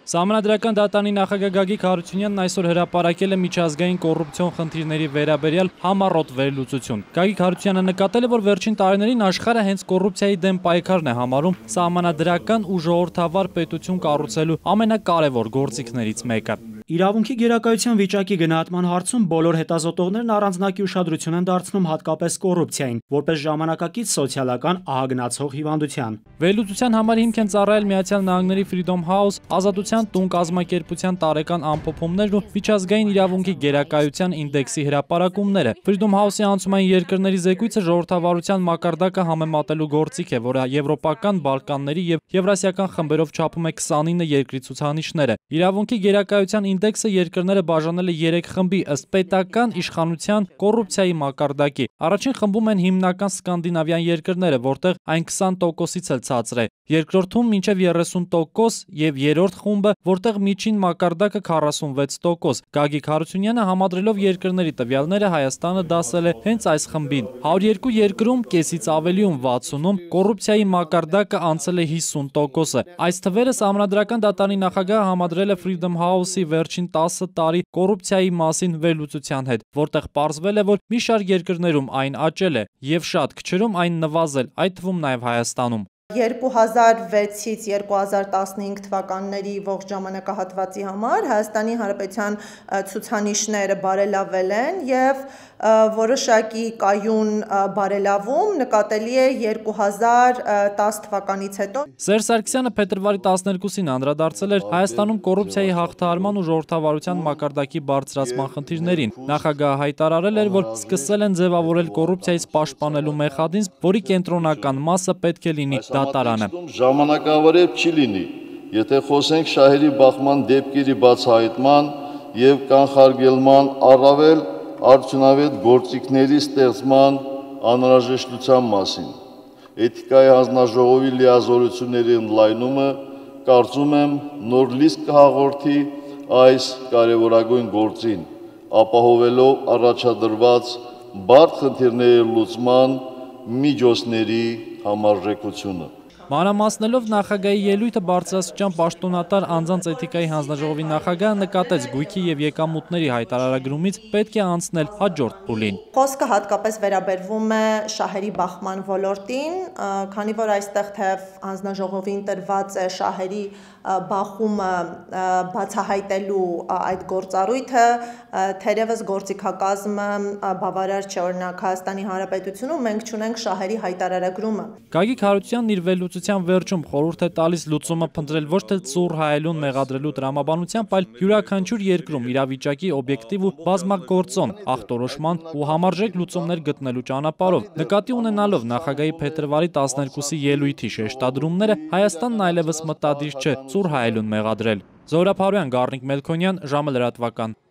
Սահմանադրական դատարանի նախագահ Գագիկ Հարությունյանն այսօր հրապարակել է միջազգային կոռուպցիոն խնդիրների վերաբերյալ համառոտ վերլուծություն։ Գագիկ Հարությունյանը նկատել է, որ վերջին տարիներին աշխարհը հենց կոռուպցիայի դեմ պայքարն է համարում սահմանադրական ու ժողովրդավար պետություն կառուցելու ամենակարևոր գործիքներից մեկը։ Իրավունքի գերակայության վիճակի գնահատման հարցում բոլոր հետազոտողներն առանձնակի ուշադրություն են դարձնում հատկապես կոռուպցիային, որպես ժամանակակից սոցիալական ահագնացող հիվանդության։ Վերլուծության համար հիմք են ծառայել ԱՄՆ-ի Freedom House, Ազատության տուն կազմակերպության տարեկան ամփոփումներն ու միջազգային իրավունքի գերակայության ինդեքսի հրապարակումները։ Freedom House-ի անցումային երկրների զեկույցը ժողովրդավարության մակարդակը համեմատելու գործիք է, որը եվրոպական, բալկանների եւ եվրասիական խմբերով չափում է 29 երկրի ցուցանիշները։ Իրավունքի գերակայության ինդեքսը երկրները բաժանել է 3 խմբի ըստ պետական, իշխանության, կոռուպցիայի մակարդակի։ Առաջին խմբում են հիմնական սկանդինավյան երկրները, որտեղ այն 20%-ից էլ ցածր է։ Երկրորդում մինչև 30% եւ երրորդ խումբը, որտեղ միջին մակարդակը 46%։ Գագիկ Հարությունյանը համադրելով երկրների տվյալները Հայաստանը դասել է հենց այս խմբին։ 102 երկրում կեսից ավելիում 60-ում կոռուպցիայի մակարդակը անցել է 50%-ը։ Այս թվերը Սահմանադրական դատարանի նախագահը համադրել է Freedom House-ի վերջին 10 տարի կոռուպցիայի մասին վերլուծության հետ, որտեղ պարզվել է, որ մի շարք երկրներում այն աճել է եւ շատ քչերում այն նվազել, այդ թվում նաեւ Հայաստանում։ 2006-ից 2015 թվականների ողջ ժամանակահատվածի համար Հայաստանի Հանրապետության ցուցանիշները բարելավել են եւ որոշակի կայուն բարելավում նկատելի է 2010 թվականից հետո։ Սերժ Սարգսյանը փետրվարի 12-ին անդրադարձել էր Հայաստանում կոռուպցիայի հաղթահարման ու ժողովրդավարության մակարդակի բարձրացման խնդիրներին։ Նախագահը հայտարարել էր, որ սկսել են ձևավորել կոռուպցիայից պաշտպանելու մեխանիզմ, որի կենտրոնական մասը պետք է լինի դատարանը։ Ժամանակավարև չի լինի, եթե խոսենք շահերի բախման դեպքերի բացահայտման եւ կանխարգելման առավել արդյունավետ գործիքների ստեղծման անհրաժեշտության մասին։ Էթիկայի հանձնաժողովի լիազորությունների ընդլայնումը, կարծում եմ, նոր լիստ կհաղորդի այս կարևորագույն գործին, ապահովելով առաջադրված բարդ խնդիրների լուծման միջոցների համարժեքությունը։ Մանրամասնելով նախագահի ելույթը բարձրաստիճան պաշտոնատար անձանց էթիկայի հանձնաժողովի նախագահը նկատեց գույքի եւ եկամուտների հայտարարագրումից պետք է անցնել հաջորդ փուլին։ Խոսքը հատկապես վերաբերվում է շահերի բախման ոլորտին, քանի որ այստեղ թեև հանձնաժողովին տրված է շահերի բախումը բացահայտելու այդ գործառույթը, թերևս գործիքակազմը բավարար չէ, օրինակ Հայաստանի Հանրապետությունում մենք չունենք շահերի հայտարարագրումը։ Գագիկ Հարությունյանն իր վերլուծության վերջում խորհուրդ է տալիս լուծումը փնտրել ոչ թե ծուռ հայելուն մեղադրելու տրամաբանությամբ, այլ յուրաքանչյուր երկրում իրավիճակի օբյեկտիվ ու բազմագործոն ախտորոշման ու համարժեք լուծումներ գտնելու ճանապարհով։ Նկատի ունենալով նախագահի փետրվարի 12-ի ելույթի շեշտադրումները, Հայաստանն այլևս մտադիր չէ ծուռ հայելուն մեղադրել։ Զորապ Հարոյան, Գառնիկ Մելքոնյան, ժամը լրատվական։